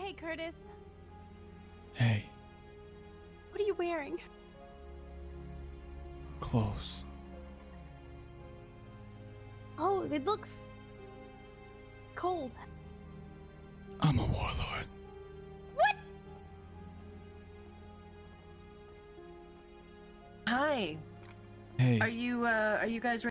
Hey, Curtis. Hey, What are you wearing? close. Oh, it looks cold. I'm a warlord. What? Hi. Hey. Are you guys